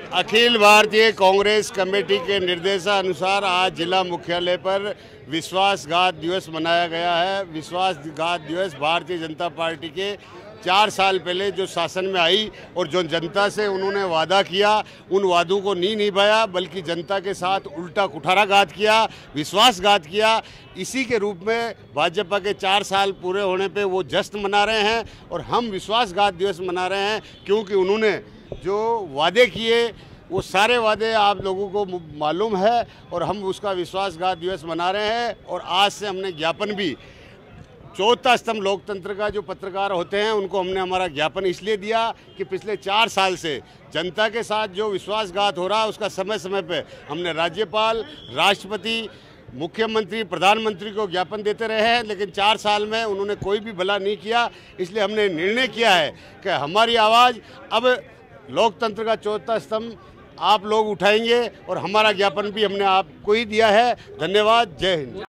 Akhil Bharatiya Congress committee के निर्देशानुसार आज जिला मुख्यालय पर विश्वासघात दिवस मनाया गया है। विश्वासघात दिवस भारतीय जनता पार्टी के 4 साल पहले जो शासन में आई और जो जनता से उन्होंने वादा किया, उन वादों को नहीं निभाया, बल्कि जनता के साथ उल्टा कुठाराघात किया, विश्वासघात किया। इसी के रूप में भाजपा के 4 साल पूरे होने पे वो जश्न मना रहे हैं और हम विश्वासघात दिवस मना रहे हैं, क्योंकि उन्होंने जो वादे किए वो सारे वादे आप लोगों को मालूम है और हम उसका विश्वासघात दिवस मना रहे हैं। और आज से हमने ज्ञापन भी, चौथा स्तंभ लोकतंत्र का जो पत्रकार होते हैं उनको हमने हमारा ज्ञापन इसलिए दिया कि पिछले 4 साल से जनता के साथ जो विश्वासघात हो रहा है उसका समय समय पे हमने राज्यपाल, राष्ट्रपति, मुख्यमंत्री, प्रधानमंत्री को ज्ञापन देते रहे हैं, लेकिन 4 साल में उन्होंने कोई भी भला नहीं किया। इसलिए हमने निर्णय किया है कि हमारी आवाज़ अब लोकतंत्र का चौथा स्तंभ आप लोग उठाएंगे और हमारा ज्ञापन भी हमने आपको ही दिया है। धन्यवाद। जय हिंद।